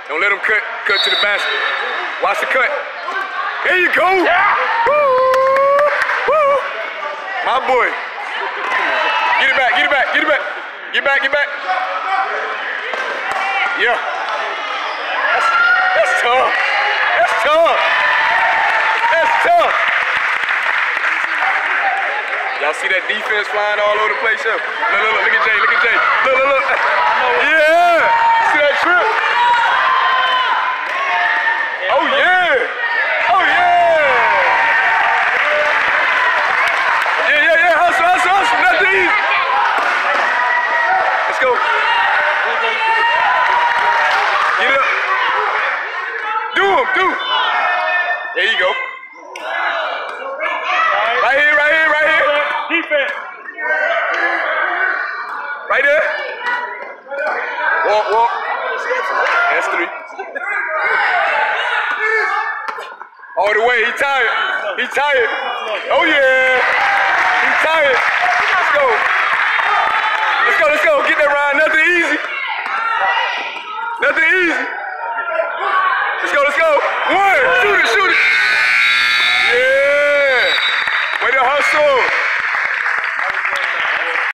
Don't let him cut to the basket. Watch the cut. There you go. Yeah. Woo. Woo. My boy. Get it back, get it back, get it back. Get back, get back. Yeah. That's tough. That's tough. That's tough. Y'all see that defense flying all over the place? Look, look at Jay, look at Jay. Look. Yeah. See that trip? Oh yeah. Oh yeah. Yeah. Hustle. Nothing easy. Let's go. Get up. Do him. There you go. Right here. Defense. Right there. Walk. That's 3. All the way. He tired. Oh yeah. He tired. Let's go. Get that ride. Nothing easy.